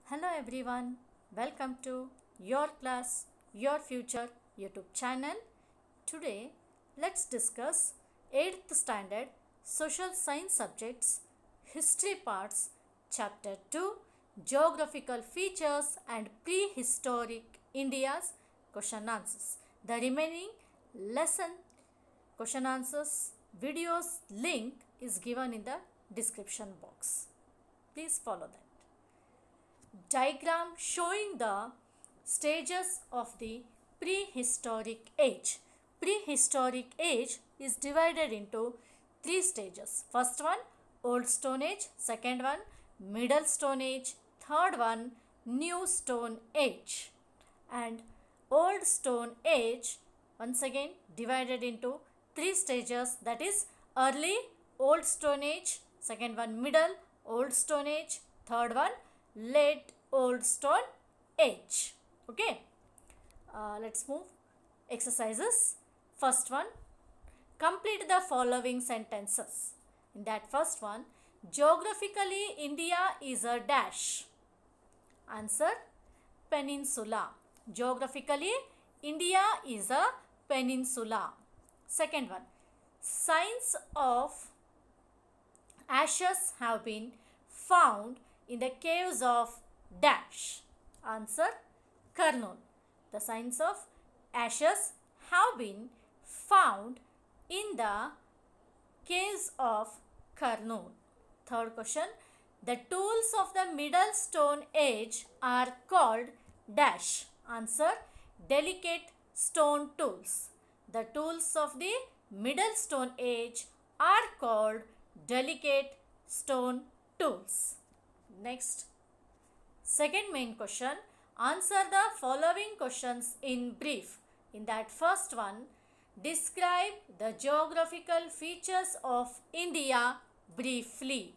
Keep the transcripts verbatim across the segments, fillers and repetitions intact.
Hello everyone, welcome to Your Class, Your Future YouTube channel. Today, let's discuss eighth Standard Social Science Subjects History Parts Chapter two Geographical Features and Prehistoric India's Question Answers. The remaining lesson question answers videos link is given in the description box. Please follow that. Diagram showing the stages of the prehistoric age. Prehistoric age is divided into three stages. First one, Old Stone Age. Second one, Middle Stone Age. Third one, New Stone Age. And Old Stone Age once again divided into three stages, that is early Old Stone Age, second one Middle Old Stone Age, third one Late Old Stone Age. Okay, uh, let's move exercises. First one, complete the following sentences. In that first one, geographically India is a dash. Answer, peninsula. Geographically India is a peninsula. Second one, signs of ashes have been found in the caves of dash. Answer, Kurnool. The signs of ashes have been found in the caves of Kurnool. Third question, the tools of the Middle Stone Age are called dash. Answer, delicate stone tools. The tools of the Middle Stone Age are called delicate stone tools. Next, second main question, answer the following questions in brief. In that first one, describe the geographical features of India briefly.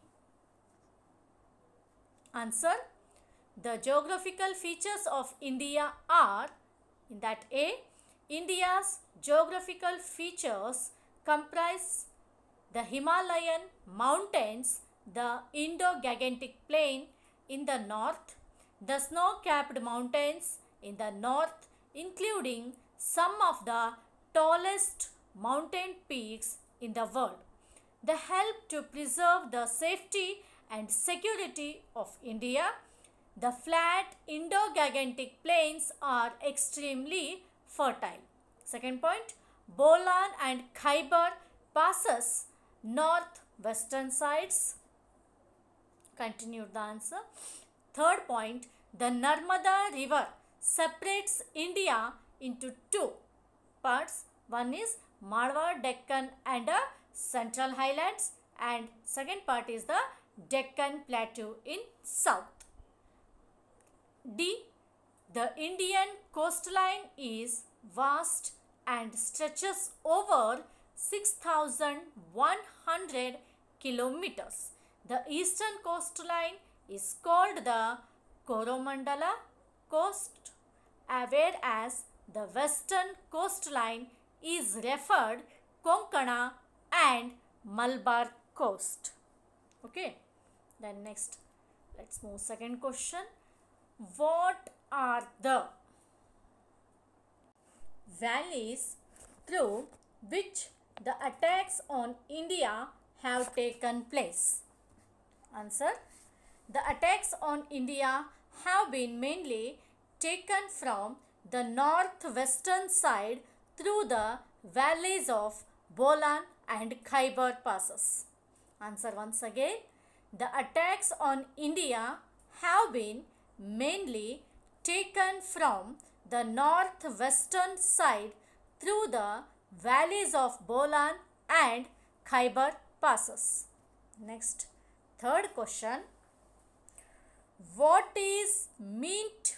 Answer, the geographical features of India are, in that A, India's geographical features comprise the Himalayan mountains, the Indo-Gangetic Plain in the north, the snow-capped mountains in the north, including some of the tallest mountain peaks in the world. They help to preserve the safety and security of India. The flat Indo-Gangetic plains are extremely fertile. Second point, Bolan and Khyber passes north-western sides. Continue the answer. Third point, the Narmada river separates India into two parts. One is Malwa, Deccan and the Central Highlands, and second part is the Deccan Plateau in south. D, the Indian coastline is vast and stretches over six thousand one hundred kilometers. The eastern coastline is called the Coromandala coast, whereas the western coastline is referred Konkana and Malabar coast. Okay, then next, let's move second question. What are the valleys through which the attacks on India have taken place? Answer, the attacks on India have been mainly taken from the northwestern side through the valleys of Bolan and Khyber passes. Answer once again, the attacks on India have been mainly taken from the northwestern side through the valleys of Bolan and Khyber passes. Next, third question, what is meant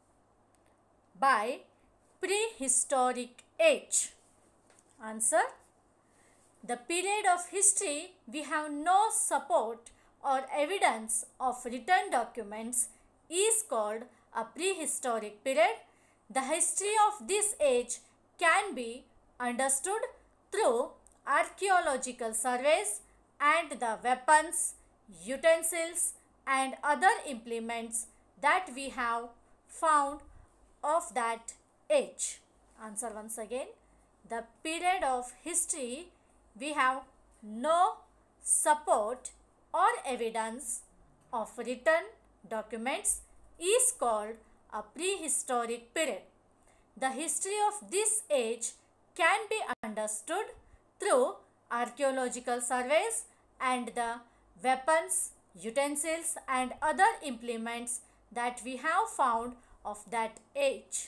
by prehistoric age? Answer, the period of history we have no support or evidence of written documents is called a prehistoric period. The history of this age can be understood through archaeological surveys and the weapons, utensils and other implements that we have found of that age? Answer once again. The period of history we have no support or evidence of written documents is called a prehistoric period. The history of this age can be understood through archaeological surveys and the weapons, utensils and other implements that we have found of that age.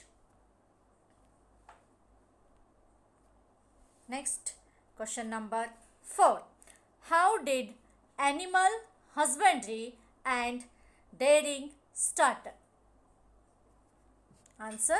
Next, question number four. How did animal husbandry and dairying start? Answer.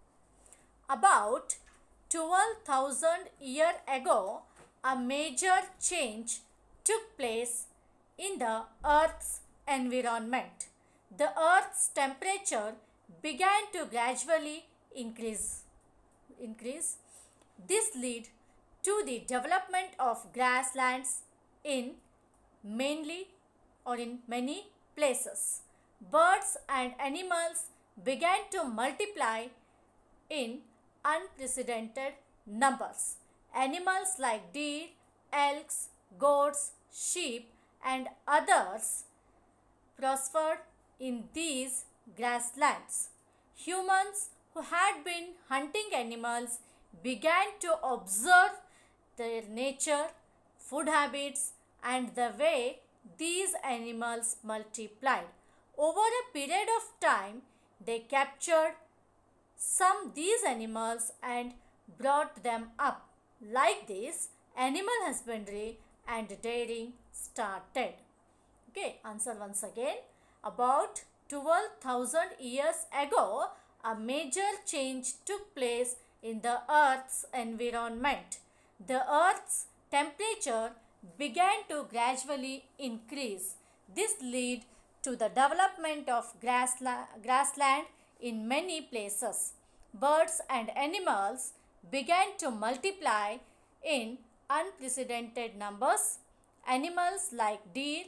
About twelve thousand years ago, a major change took place in the Earth's environment. The Earth's temperature began to gradually increase. increase. This led to the development of grasslands in mainly or in many places. Birds and animals began to multiply in unprecedented numbers. Animals like deer, elks, goats, sheep and others prospered in these grasslands. Humans who had been hunting animals began to observe their nature, food habits and the way these animals multiplied. Over a period of time, they captured some these animals and brought them up. Like this, animal husbandry and dairying started. Okay, answer once again. About twelve thousand years ago, a major change took place in the Earth's environment. The Earth's temperature began to gradually increase. This led to the development of grassla grassland in many places. Birds and animals began to multiply in unprecedented numbers. Animals like deer,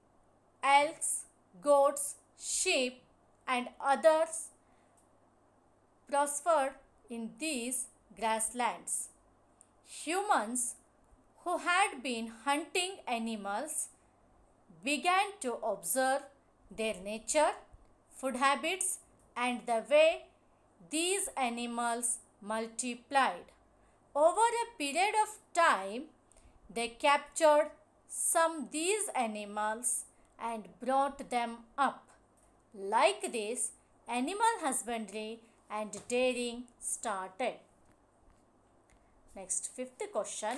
elks, goats, sheep and others prospered in these grasslands. Humans who had been hunting animals began to observe their nature, food habits and the way these animals multiplied. Over a period of time, they captured some these animals and brought them up. Like this, animal husbandry and dairying started. Next, fifth question.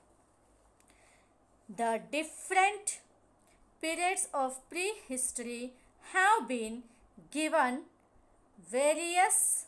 The different periods of prehistory have been given various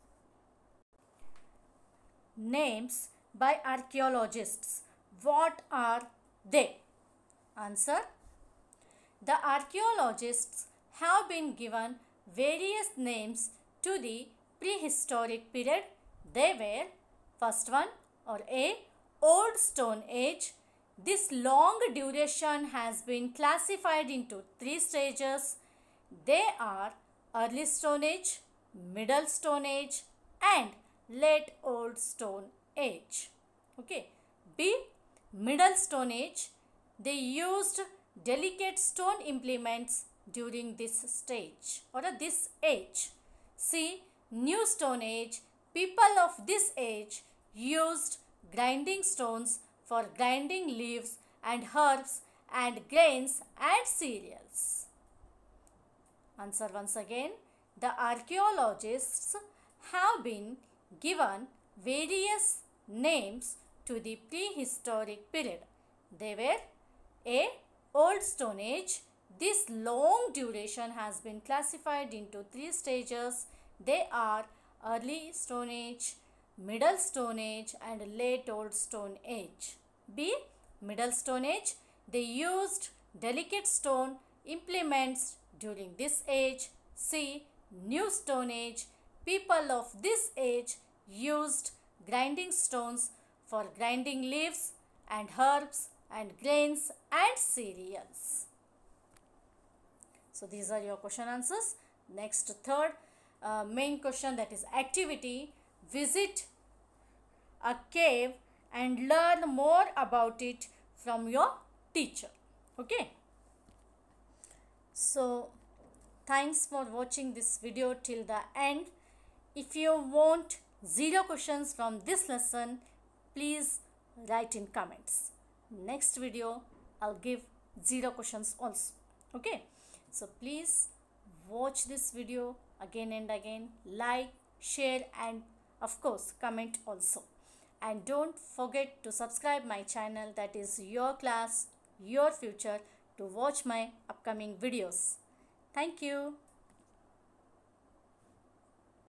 names by archaeologists. What are they? Answer. The archaeologists have been given various names to the prehistoric period. They were first one or A, Old Stone Age. This long duration has been classified into three stages. They are Early Stone Age, Middle Stone Age and Late Old Stone Age. Okay. B, Middle Stone Age. They used delicate stone implements during this stage or this age. C, New Stone Age. People of this age used grinding stones for grinding leaves and herbs and grains and cereals. Answer once again. The archaeologists have been given various names to the prehistoric period. They were A, Old Stone Age. This long duration has been classified into three stages. They are Early Stone Age, Middle Stone Age and Late Old Stone Age. B, Middle Stone Age. They used delicate stone implements during this age. C, New Stone Age. People of this age used grinding stones for grinding leaves and herbs and grains and cereals. So these are your question answers. Next, third uh, main question, that is activity. Visit a cave and learn more about it from your teacher. Okay. So thanks for watching this video till the end. If you want zero questions from this lesson, please write in comments. Next video I'll give zero questions also. Okay. So please watch this video again and again, like, share, and of course comment also. And don't forget to subscribe my channel, that is Your Class, Your Future, to watch my upcoming videos. Thank you.